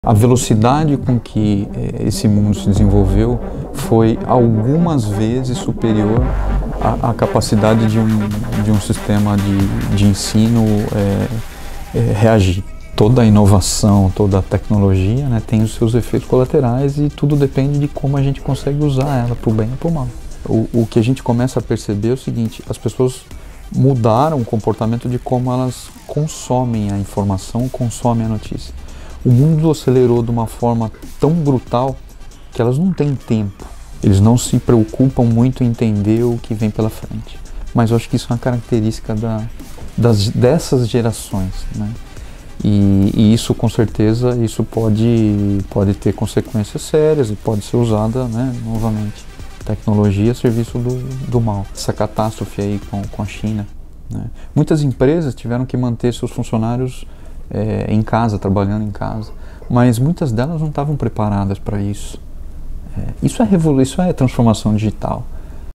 A velocidade com que esse mundo se desenvolveu foi algumas vezes superior à capacidade de um sistema de ensino reagir. Toda a inovação, toda a tecnologia, né, tem os seus efeitos colaterais e tudo depende de como a gente consegue usar ela para o bem ou para o mal. O que a gente começa a perceber é o seguinte: as pessoas mudaram o comportamento de como elas consomem a informação, consomem a notícia. O mundo acelerou de uma forma tão brutal que elas não têm tempo. Eles não se preocupam muito em entender o que vem pela frente. Mas eu acho que isso é uma característica dessas gerações, né? E isso, com certeza, isso pode ter consequências sérias e pode ser usada, né, novamente. Tecnologia a serviço do mal. Essa catástrofe aí com a China, né? Muitas empresas tiveram que manter seus funcionários em casa, trabalhando em casa, mas muitas delas não estavam preparadas para isso. Isso é transformação digital.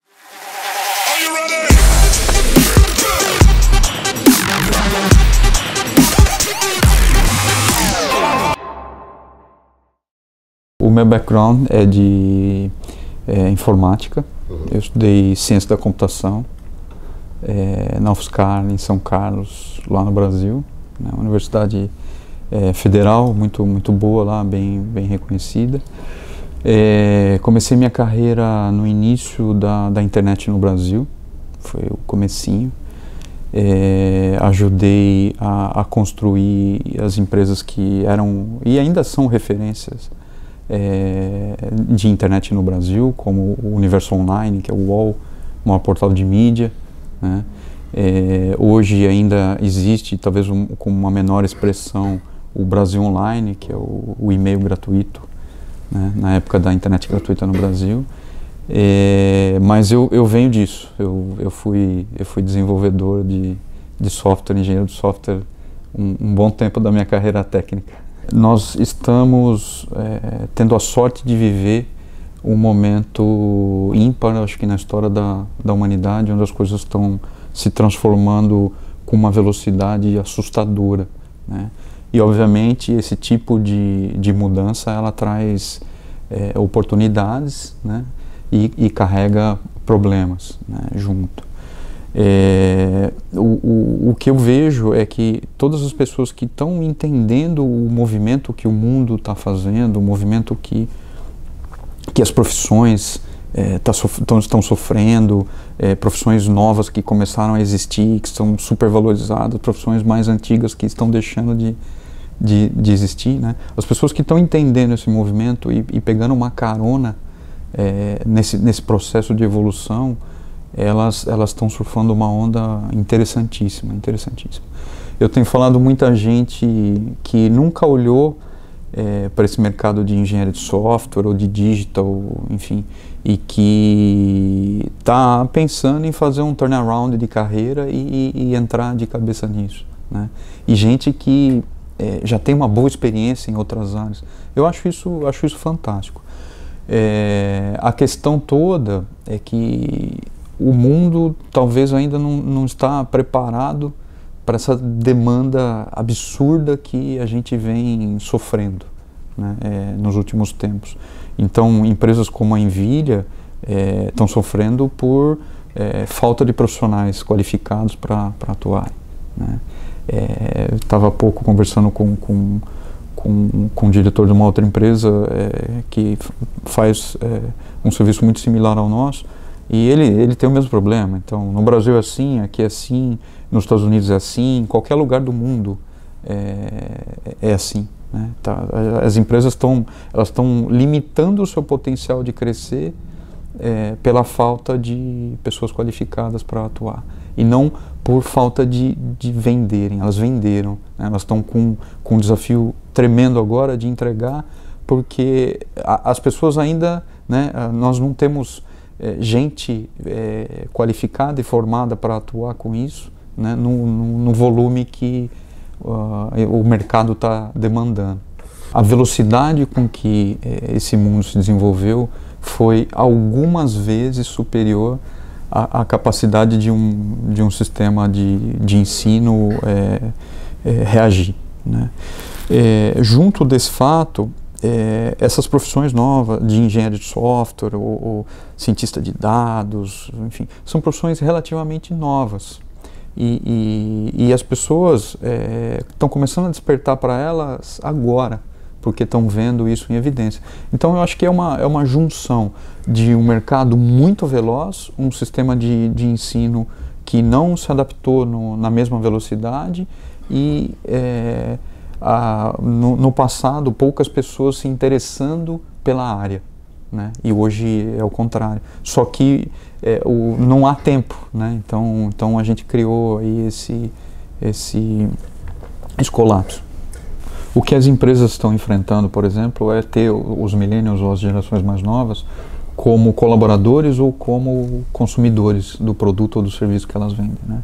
O meu background é de informática. Eu estudei ciência da computação na UFSCar, em São Carlos, lá no Brasil, né? Uma universidade federal muito boa lá, bem reconhecida. Comecei minha carreira no início da internet no Brasil, foi o comecinho. Ajudei a construir as empresas que eram e ainda são referências de internet no Brasil, como o Universo Online, que é o UOL, o maior portal de mídia, né? Hoje ainda existe, talvez com uma menor expressão, o Brasil Online, que é o e-mail gratuito, né? Na época da internet gratuita no Brasil. Mas eu venho disso, eu fui desenvolvedor de software, engenheiro de software, um bom tempo da minha carreira técnica. Nós estamos tendo a sorte de viver um momento ímpar, acho que na história da humanidade, onde as coisas estão se transformando com uma velocidade assustadora, né? E obviamente esse tipo de mudança ela traz oportunidades, né? E carrega problemas, né, junto. O que eu vejo é que todas as pessoas que estão entendendo o movimento que o mundo está fazendo, o movimento que as profissões estão sofrendo, profissões novas que começaram a existir, que estão supervalorizadas, profissões mais antigas que estão deixando de existir, né? As pessoas que estão entendendo esse movimento e pegando uma carona nesse processo de evolução, elas estão surfando uma onda interessantíssima. Eu tenho falado muita gente que nunca olhou para esse mercado de engenharia de software ou de digital, enfim, e que está pensando em fazer um turnaround de carreira e entrar de cabeça nisso, né? E gente que já tem uma boa experiência em outras áreas. Eu acho isso fantástico. A questão toda é que o mundo talvez ainda não está preparado para essa demanda absurda que a gente vem sofrendo, né, nos últimos tempos. Então, empresas como a NVIDIA estão sofrendo por falta de profissionais qualificados para atuar, né? Eu estava há pouco conversando com o diretor de uma outra empresa que faz um serviço muito similar ao nosso, e ele tem o mesmo problema. Então, no Brasil é assim, aqui é assim, nos Estados Unidos é assim, em qualquer lugar do mundo é assim, né? As empresas estão limitando o seu potencial de crescer pela falta de pessoas qualificadas para atuar, e não por falta de venderem. Elas venderam, né? Elas estão com um desafio tremendo agora de entregar, porque as pessoas ainda, né, nós não temos gente qualificada e formada para atuar com isso, né, no volume que o mercado está demandando. A velocidade com que esse mundo se desenvolveu foi algumas vezes superior à capacidade de um sistema de ensino reagir, né? Junto desse fato, essas profissões novas de engenheiro de software ou cientista de dados, enfim, são profissões relativamente novas. E as pessoas estão começando a despertar para elas agora, porque estão vendo isso em evidência. Então eu acho que é uma junção de um mercado muito veloz, um sistema de ensino que não se adaptou na mesma velocidade e no passado poucas pessoas se interessando pela área, né? E hoje é o contrário. Só que não há tempo, né? Então a gente criou aí esse colapso. O que as empresas estão enfrentando, por exemplo, é ter os millennials ou as gerações mais novas como colaboradores ou como consumidores do produto ou do serviço que elas vendem, né?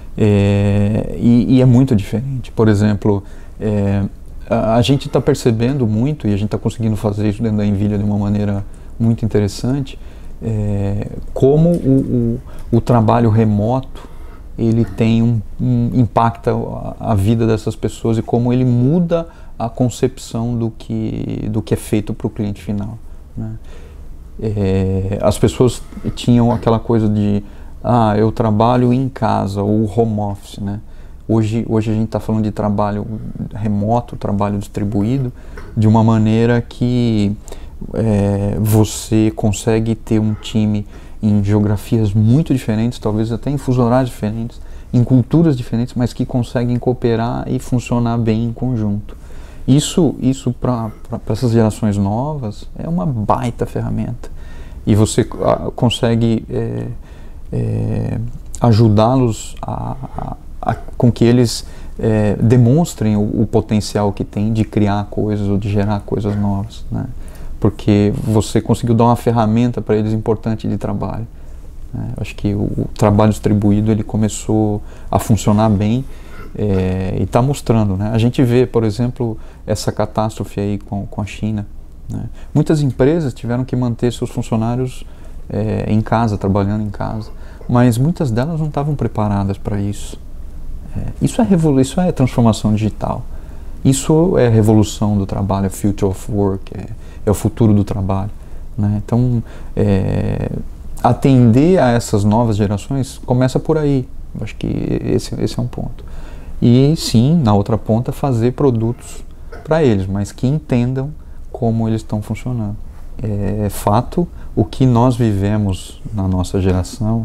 E é muito diferente. Por exemplo, a gente está percebendo muito, e a gente está conseguindo fazer isso dentro da NVIDIA de uma maneira muito interessante, como o trabalho remoto ele impacta a vida dessas pessoas e como ele muda a concepção do que é feito para o cliente final, né? As pessoas tinham aquela coisa de eu trabalho em casa, ou home office, né? Hoje a gente está falando de trabalho remoto, trabalho distribuído, de uma maneira que você consegue ter um time em geografias muito diferentes, talvez até em fuso horários diferentes, em culturas diferentes, mas que conseguem cooperar e funcionar bem em conjunto. Isso para essas gerações novas é uma baita ferramenta. E você consegue ajudá-los com que eles demonstrem o potencial que tem de criar coisas ou de gerar coisas novas, né? Porque você conseguiu dar uma ferramenta para eles importante de trabalho, né? Acho que o trabalho distribuído ele começou a funcionar bem e está mostrando, né? A gente vê, por exemplo, essa catástrofe aí com a China, né? Muitas empresas tiveram que manter seus funcionários em casa, trabalhando em casa, mas muitas delas não estavam preparadas para isso. Isso é transformação digital. Isso é a revolução do trabalho, é future of work, é o futuro do trabalho, né? Então, atender a essas novas gerações começa por aí. Acho que esse é um ponto. E sim, na outra ponta, fazer produtos para eles, mas que entendam como eles estão funcionando. É fato, o que nós vivemos na nossa geração,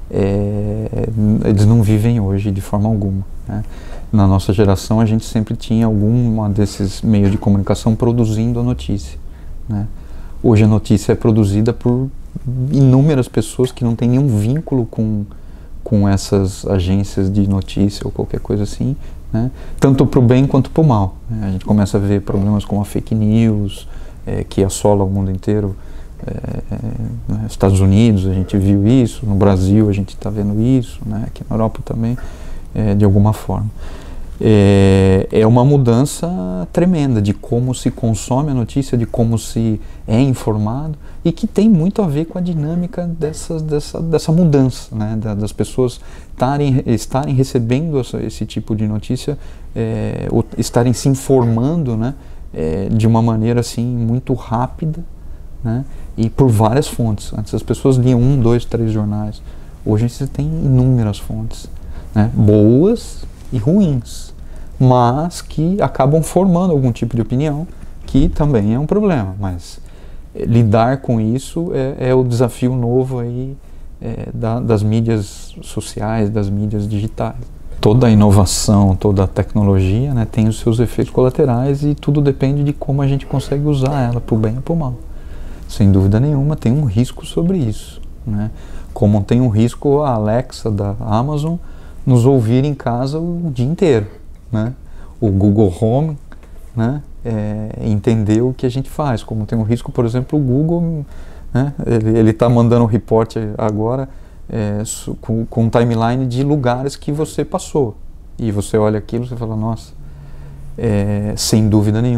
eles não vivem hoje de forma alguma, né? Na nossa geração a gente sempre tinha alguma desses meios de comunicação produzindo a notícia, né? Hoje a notícia é produzida por inúmeras pessoas que não têm nenhum vínculo com essas agências de notícia ou qualquer coisa assim, né? Tanto para o bem quanto para o mal, né? A gente começa a ver problemas como a fake news, que assola o mundo inteiro. Nos Estados Unidos a gente viu isso, no Brasil a gente está vendo isso, né? Aqui na Europa também, de alguma forma. É uma mudança tremenda de como se consome a notícia, de como se é informado, e que tem muito a ver com a dinâmica dessa mudança, né? Das pessoas estarem recebendo esse tipo de notícia, ou estarem se informando, né? De uma maneira assim muito rápida, né? E por várias fontes. Antes as pessoas liam 1, 2, 3 jornais. Hoje você tem inúmeras fontes, né? Boas e ruins, mas que acabam formando algum tipo de opinião, que também é um problema. Mas lidar com isso é o desafio novo aí, das mídias sociais, das mídias digitais. Toda a inovação, toda a tecnologia, né, tem os seus efeitos colaterais e tudo depende de como a gente consegue usar ela para o bem ou para o mal. Sem dúvida nenhuma, tem um risco sobre isso, né? Como tem um risco a Alexa da Amazon nos ouvir em casa o dia inteiro, né? O Google Home, né? Entender o que a gente faz. Como tem um risco, por exemplo, o Google, né? Ele está mandando um report agora com um timeline de lugares que você passou. E você olha aquilo e você fala, nossa, sem dúvida nenhuma,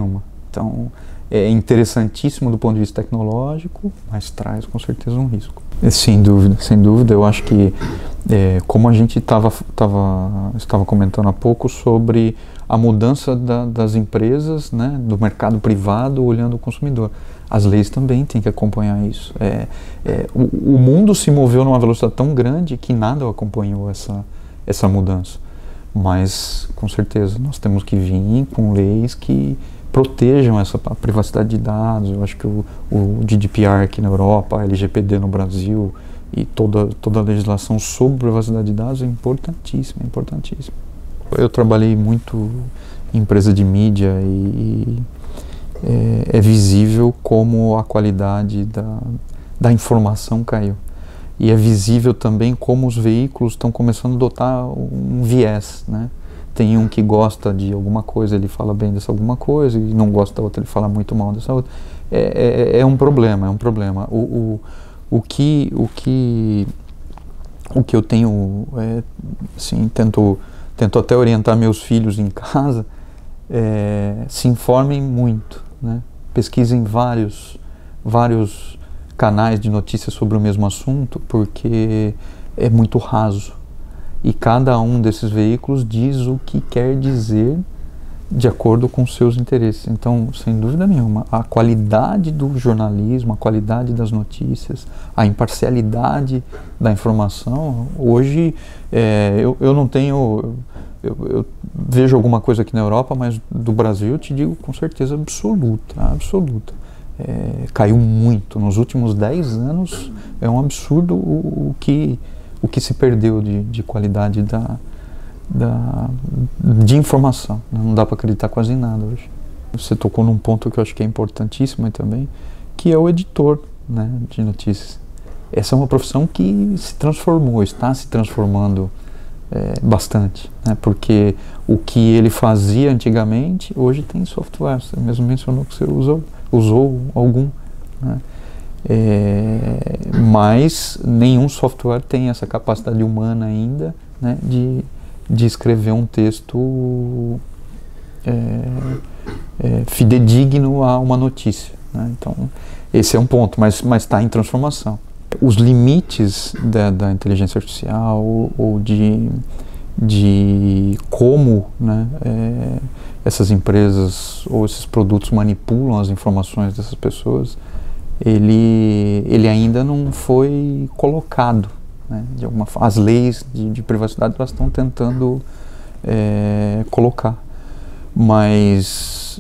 Então, é interessantíssimo do ponto de vista tecnológico, mas traz com certeza um risco. Sem dúvida, sem dúvida. Eu acho que, como a gente estava comentando há pouco sobre a mudança das empresas, né, do mercado privado olhando o consumidor, as leis também têm que acompanhar isso. O mundo se moveu numa velocidade tão grande que nada acompanhou essa mudança. Mas, com certeza, nós temos que vir com leis que protejam a privacidade de dados. Eu acho que o GDPR aqui na Europa, a LGPD no Brasil e toda a legislação sobre privacidade de dados é importantíssima, importantíssima. Eu trabalhei muito em empresa de mídia e é visível como a qualidade da informação caiu. E é visível também como os veículos estão começando a adotar um viés, né? Tem um que gosta de alguma coisa, ele fala bem dessa alguma coisa, e não gosta da outra, ele fala muito mal dessa outra. É um problema, é um problema. O que eu tenho, assim, tento até orientar meus filhos em casa, se informem muito, né? Pesquisem vários canais de notícias sobre o mesmo assunto, porque é muito raso. E cada um desses veículos diz o que quer dizer de acordo com seus interesses. Então, sem dúvida nenhuma, a qualidade do jornalismo, a qualidade das notícias, a imparcialidade da informação, hoje eu não tenho... Eu vejo alguma coisa aqui na Europa, mas do Brasil eu te digo com certeza absoluta, absoluta. Caiu muito. Nos últimos 10 anos é um absurdo o que se perdeu de qualidade de informação. Não dá para acreditar quase em nada hoje. Você tocou num ponto que eu acho que é importantíssimo também, que é o editor, né, de notícias. Essa é uma profissão que se transformou, está se transformando bastante, né, porque o que ele fazia antigamente, hoje tem software. Você mesmo mencionou que você usou algum, né? Mas nenhum software tem essa capacidade humana ainda, né, de escrever um texto fidedigno a uma notícia, né? Então, esse é um ponto, mas está em transformação. Os limites da inteligência artificial ou de como, né, essas empresas ou esses produtos manipulam as informações dessas pessoas, ele ainda não foi colocado, né, de alguma forma. As leis de privacidade elas estão tentando colocar, mas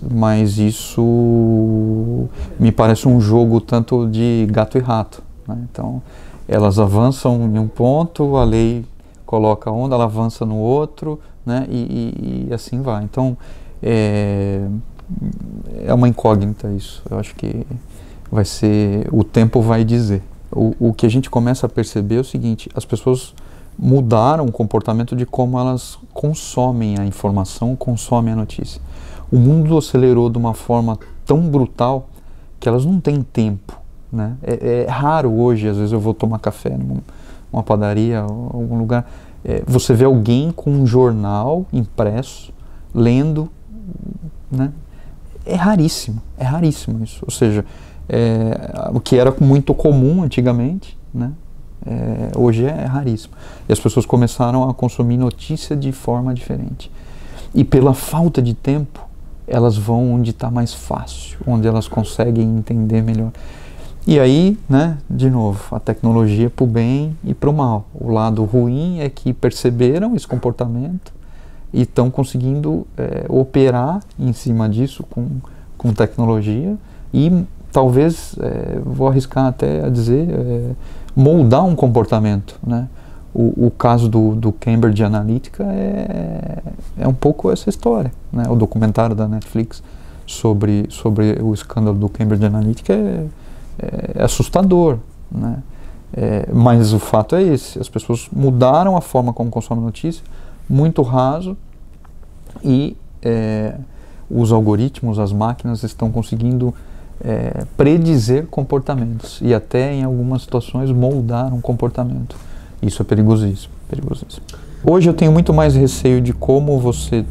isso me parece um jogo tanto de gato e rato, né? Então elas avançam em um ponto, a lei coloca onda, ela avança no outro, né, e assim vai. Então é uma incógnita isso. Eu acho que vai ser, o tempo vai dizer. O que a gente começa a perceber é o seguinte: as pessoas mudaram o comportamento de como elas consomem a informação, consomem a notícia. O mundo acelerou de uma forma tão brutal que elas não têm tempo, né? É raro hoje, às vezes eu vou tomar café numa padaria ou algum lugar, você vê alguém com um jornal impresso, lendo, né? É raríssimo isso. Ou seja, o que era muito comum antigamente, né? Hoje é raríssimo. E as pessoas começaram a consumir notícia de forma diferente. E pela falta de tempo, elas vão onde está mais fácil, onde elas conseguem entender melhor. E aí, né, de novo, a tecnologia para o bem e para o mal. O lado ruim é que perceberam esse comportamento e estão conseguindo operar em cima disso com tecnologia e talvez, vou arriscar até a dizer, moldar um comportamento, né? O caso do Cambridge Analytica é um pouco essa história, né? O documentário da Netflix sobre o escândalo do Cambridge Analytica é assustador, né? Mas o fato é esse: as pessoas mudaram a forma como consomem notícia, muito raso, e os algoritmos, as máquinas estão conseguindo predizer comportamentos e até em algumas situações moldar um comportamento. Isso é perigosíssimo, perigosíssimo. Hoje eu tenho muito mais receio de como você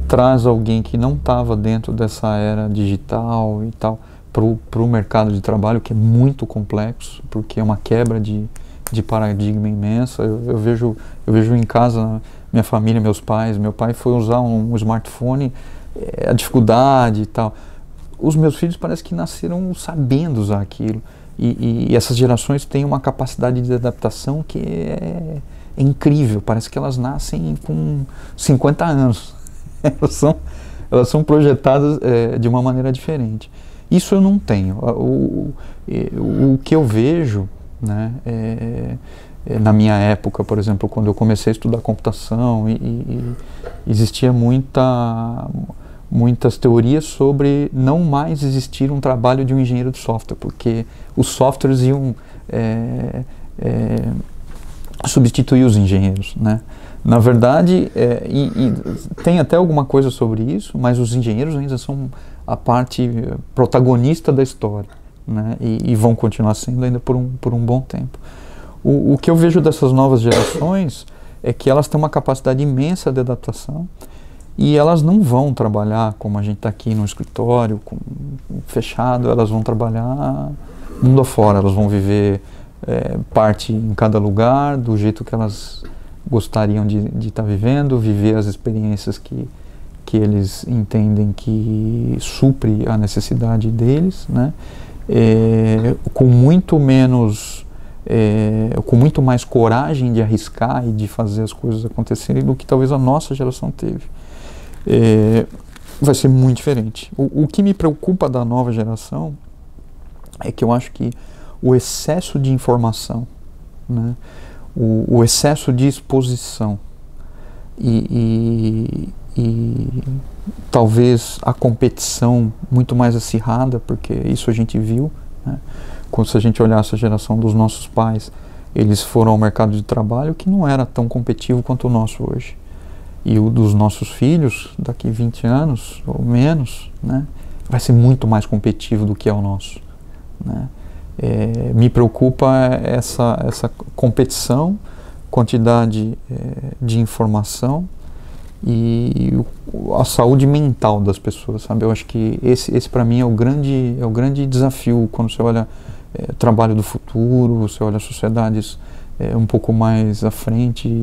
traz alguém que não estava dentro dessa era digital e tal para o mercado de trabalho, que é muito complexo, porque é uma quebra de paradigma imensa. Eu vejo em casa, minha família, meus pais, meu pai foi usar um smartphone, a dificuldade e tal. Os meus filhos parece que nasceram sabendo usar aquilo. E essas gerações têm uma capacidade de adaptação que é incrível. Parece que elas nascem com 50 anos. Elas são projetadas de uma maneira diferente. Isso eu não tenho. O que eu vejo, né, na minha época, por exemplo, quando eu comecei a estudar computação, existia muitas teorias sobre não mais existir um trabalho de um engenheiro de software, porque os softwares iam substituir os engenheiros, né? Na verdade, tem até alguma coisa sobre isso, mas os engenheiros ainda são a parte protagonista da história, né? E vão continuar sendo ainda por um bom tempo. O que eu vejo dessas novas gerações é que elas têm uma capacidade imensa de adaptação e elas não vão trabalhar como a gente está aqui no escritório, fechado. Elas vão trabalhar mundo afora, elas vão viver parte em cada lugar, do jeito que elas gostariam de estar vivendo, viver as experiências que eles entendem que supre a necessidade deles, né? Com muito mais coragem de arriscar e de fazer as coisas acontecerem do que talvez a nossa geração teve. Vai ser muito diferente. O que me preocupa da nova geração é que eu acho que o excesso de informação, né, o excesso de exposição e talvez a competição muito mais acirrada, porque isso a gente viu, né? Se a gente olhar essa geração dos nossos pais, eles foram ao mercado de trabalho que não era tão competitivo quanto o nosso hoje. E o dos nossos filhos, daqui 20 anos ou menos, né, vai ser muito mais competitivo do que é o nosso, né? Me preocupa essa competição, quantidade de informação e a saúde mental das pessoas, sabe? Eu acho que esse para mim é o grande desafio quando você olha o trabalho do futuro, você olha sociedades um pouco mais à frente.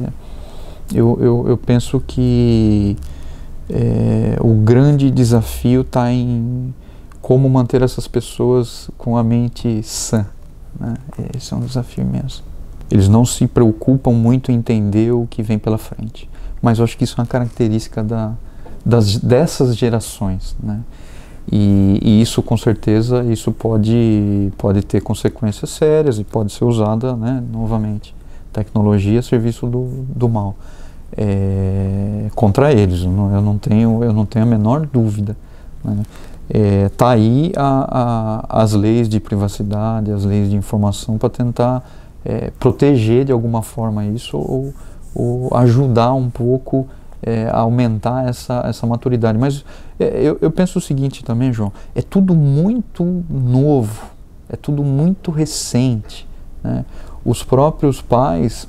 Eu penso que o grande desafio está em como manter essas pessoas com a mente sã, né? Esse é um desafio imenso. Eles não se preocupam muito em entender o que vem pela frente, mas eu acho que isso é uma característica dessas gerações, né? E isso, com certeza, isso pode ter consequências sérias e pode ser usada, né, novamente. Tecnologia a serviço do mal. Contra eles, eu não tenho a menor dúvida, né? Tá aí as leis de privacidade, as leis de informação para tentar proteger de alguma forma isso ou ajudar um pouco a aumentar essa maturidade. Mas eu penso o seguinte também, João, é tudo muito novo, é tudo muito recente, né? Os próprios pais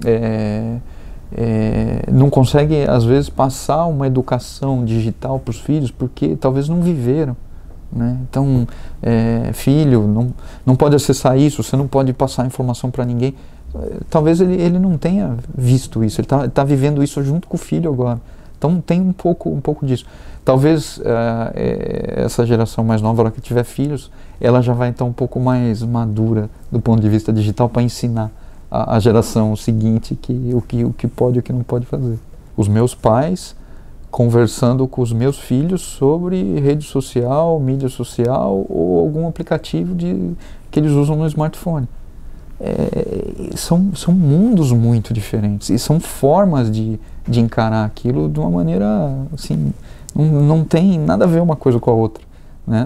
não conseguem, às vezes, passar uma educação digital para os filhos porque talvez não viveram, né? Então, filho, não pode acessar isso, você não pode passar informação para ninguém. Talvez ele não tenha visto isso, ele tá vivendo isso junto com o filho agora. Então tem um pouco disso. Talvez essa geração mais nova, a hora que tiver filhos, ela já vai estar um pouco mais madura do ponto de vista digital para ensinar a geração seguinte o que pode e o que não pode fazer. Os meus pais conversando com os meus filhos sobre rede social, mídia social ou algum aplicativo que eles usam no smartphone. São mundos muito diferentes e são formas de encarar aquilo de uma maneira assim, não tem nada a ver uma coisa com a outra, né?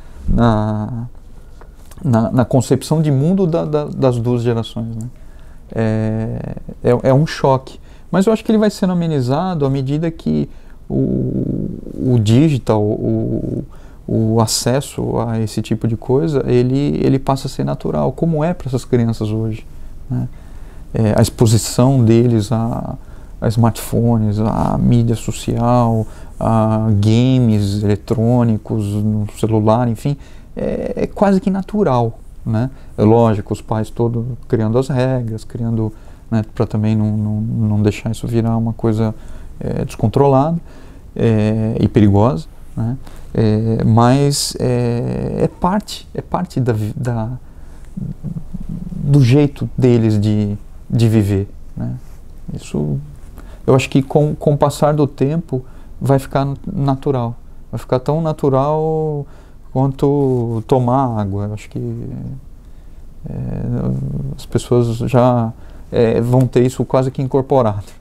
Na concepção de mundo das duas gerações, né? É um choque, mas eu acho que ele vai sendo amenizado à medida que o digital, o acesso a esse tipo de coisa, ele passa a ser natural, como é para essas crianças hoje, né? A exposição deles a smartphones, a mídia social, a games eletrônicos no celular, enfim, é quase que natural, né? É lógico, os pais todos criando as regras, criando, né, para também não deixar isso virar uma coisa descontrolada e perigosa, né? Mas é parte do jeito deles de viver, né? Isso, eu acho que com o passar do tempo vai ficar natural, vai ficar tão natural quanto tomar água. Eu acho que as pessoas já vão ter isso quase que incorporado.